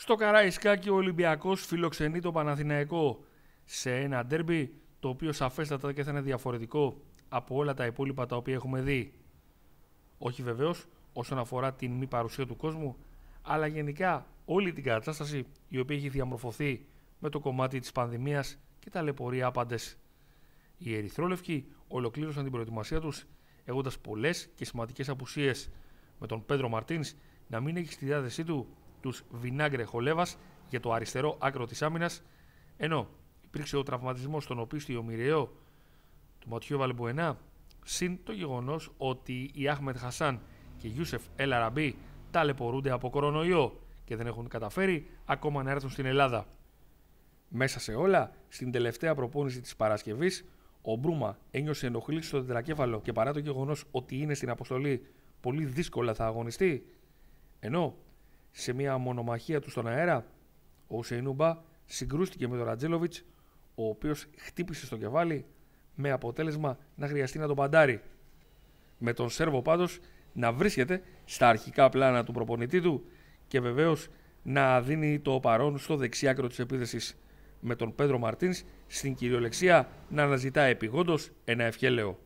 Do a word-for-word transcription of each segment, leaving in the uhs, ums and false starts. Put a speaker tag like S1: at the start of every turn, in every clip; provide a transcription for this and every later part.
S1: Στο Καραϊσκάκι ο Ολυμπιακός φιλοξενεί το Παναθηναϊκό σε ένα ντέρμπι το οποίο σαφέστατα και θα είναι διαφορετικό από όλα τα υπόλοιπα τα οποία έχουμε δει. Όχι βεβαίως όσον αφορά την μη παρουσία του κόσμου, αλλά γενικά όλη την κατάσταση η οποία έχει διαμορφωθεί με το κομμάτι της πανδημίας και ταλαιπωρία άπαντες. Οι ερυθρόλευκοι ολοκλήρωσαν την προετοιμασία τους έχοντας πολλές και σημαντικές απουσίες, με τον Πέντρο Μαρτίνς να μην έχει στη διάθεσή του τους Βινάγκρε Χολέβας για το αριστερό άκρο της άμυνας, ενώ υπήρξε ο τραυματισμός στον οπίστιο μοιραίο του Ματιού Βαλμπουενά, συν το γεγονός ότι οι Άχμετ Χασάν και Γιούσεφ Ελ Αραμπί ταλαιπωρούνται από κορονοϊό και δεν έχουν καταφέρει ακόμα να έρθουν στην Ελλάδα. Μέσα σε όλα, στην τελευταία προπόνηση της Παρασκευής, ο Μπρούμα ένιωσε ενοχλήσεις στο τετρακέφαλο και παρά το γεγονός ότι είναι στην αποστολή, πολύ δύσκολα θα αγωνιστεί. Ενώ σε μια μονομαχία του στον αέρα, ο Ουσεϊνούμπα συγκρούστηκε με τον Ραντζέλοβιτς, ο οποίος χτύπησε στο κεφάλι με αποτέλεσμα να χρειαστεί να τον παντάρει. Με τον Σέρβο πάντως να βρίσκεται στα αρχικά πλάνα του προπονητή του και βεβαίως να δίνει το παρόν στο δεξιάκρο της επίθεσης, με τον Πέντρο Μαρτίνς στην κυριολεξία να αναζητά επιγόντως ένα ευχέλαιο.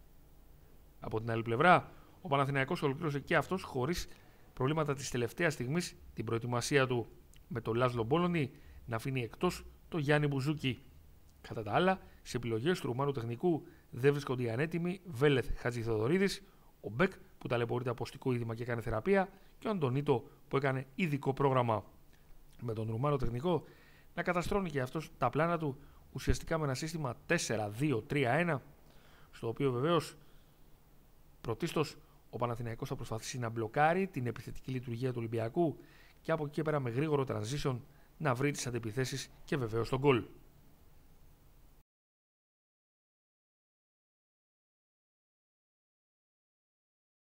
S1: Από την άλλη πλευρά, ο Παναθηναϊκός ολοκλήρωσε και αυτός χωρίς προβλήματα της τελευταίας στιγμής την προετοιμασία του, με τον Λάσλο Μπόλονι να αφήνει εκτός το Γιάννη Μπουζούκι. Κατά τα άλλα, σε επιλογές του Ρουμάνου τεχνικού δεν βρίσκονται οι ανέτοιμοι Βέλεθ Χατζηθοδωρίδης, ο Μπεκ που ταλαιπωρείται από οστικό είδημα και έκανε θεραπεία, και ο Αντωνίτο που έκανε ειδικό πρόγραμμα. Με τον Ρουμάνο τεχνικό να καταστρώνει και αυτός τα πλάνα του ουσιαστικά με ένα σύστημα τέσσερα δύο τρία ένα, στο οποίο βεβαίως πρωτίστως ο Παναθηναϊκός θα προσπαθήσει να μπλοκάρει την επιθετική λειτουργία του Ολυμπιακού και από εκεί και πέρα με γρήγορο transition να βρει τις αντεπιθέσεις και βεβαίως τον γκολ.